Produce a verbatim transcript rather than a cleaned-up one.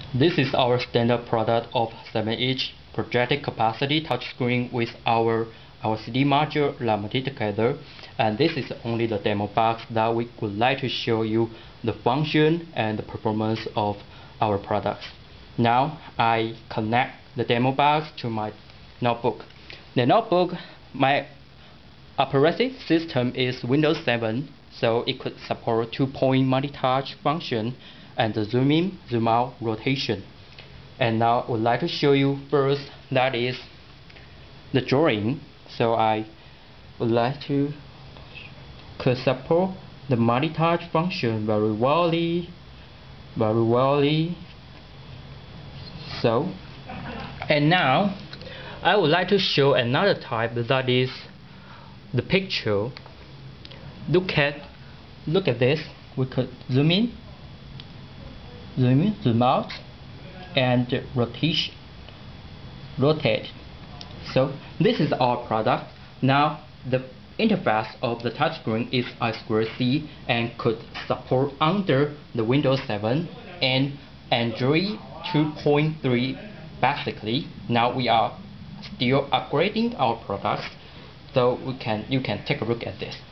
This is our standard product of seven inch projected capacity touchscreen with our L C D module limited together, and this is only the demo box that we would like to show you the function and the performance of our products. Now I connect the demo box to my notebook. The notebook, my operating system is Windows seven, so it could support two-point multi-touch function and the zoom in, zoom out rotation. And now I would like to show you first, that is the drawing. So I would like to could support the multi-touch function very well, very well. So, and now I would like to show another type, that is the picture. Look at look at this. We could zoom in, zoom in, zoom out, and rotation, rotate. So this is our product. Now the interface of the touchscreen is I two C and could support under the Windows seven and Android two point three basically. Now we are still upgrading our products, so we can you can take a look at this.